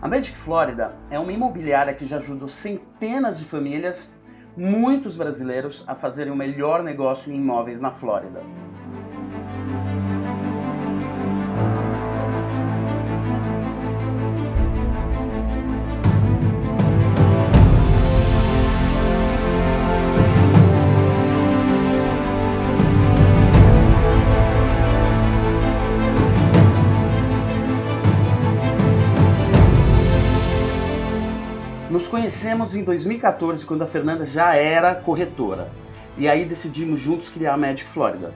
A Magic Florida é uma imobiliária que já ajudou centenas de famílias, muitos brasileiros, a fazerem o melhor negócio em imóveis na Flórida. Nos conhecemos em 2014, quando a Fernanda já era corretora. E aí decidimos juntos criar a Magic Florida.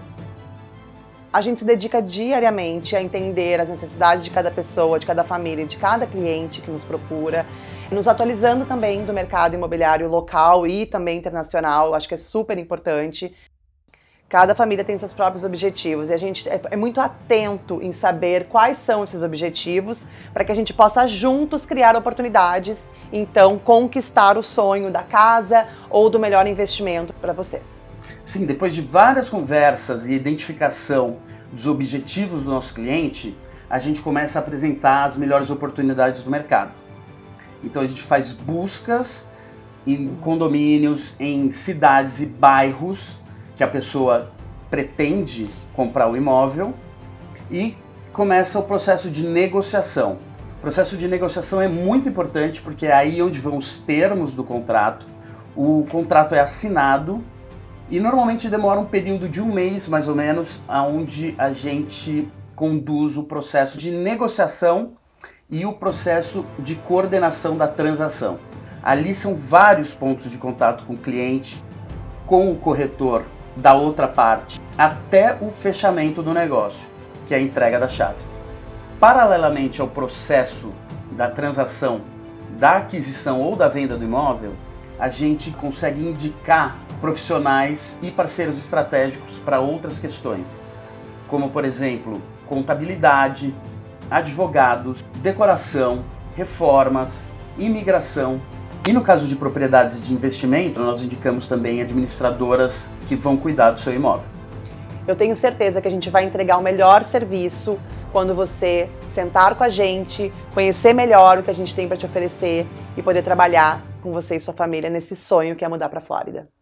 A gente se dedica diariamente a entender as necessidades de cada pessoa, de cada família, de cada cliente que nos procura, nos atualizando também do mercado imobiliário local e também internacional, acho que é super importante. Cada família tem seus próprios objetivos e a gente é muito atento em saber quais são esses objetivos para que a gente possa juntos criar oportunidades, então conquistar o sonho da casa ou do melhor investimento para vocês. Sim, depois de várias conversas e identificação dos objetivos do nosso cliente, a gente começa a apresentar as melhores oportunidades do mercado. Então a gente faz buscas em condomínios, em cidades e bairros que a pessoa pretende comprar o imóvel e começa o processo de negociação. O processo de negociação é muito importante porque é aí onde vão os termos do contrato. O contrato é assinado e normalmente demora um período de um mês, mais ou menos, onde a gente conduz o processo de negociação e o processo de coordenação da transação. Ali são vários pontos de contato com o cliente, com o corretor da outra parte, até o fechamento do negócio, que é a entrega das chaves. Paralelamente ao processo da transação, da aquisição ou da venda do imóvel, a gente consegue indicar profissionais e parceiros estratégicos para outras questões, como por exemplo, contabilidade, advogados, decoração, reformas, imigração. E no caso de propriedades de investimento, nós indicamos também administradoras que vão cuidar do seu imóvel. Eu tenho certeza que a gente vai entregar o melhor serviço quando você sentar com a gente, conhecer melhor o que a gente tem para te oferecer e poder trabalhar com você e sua família nesse sonho que é mudar para a Flórida.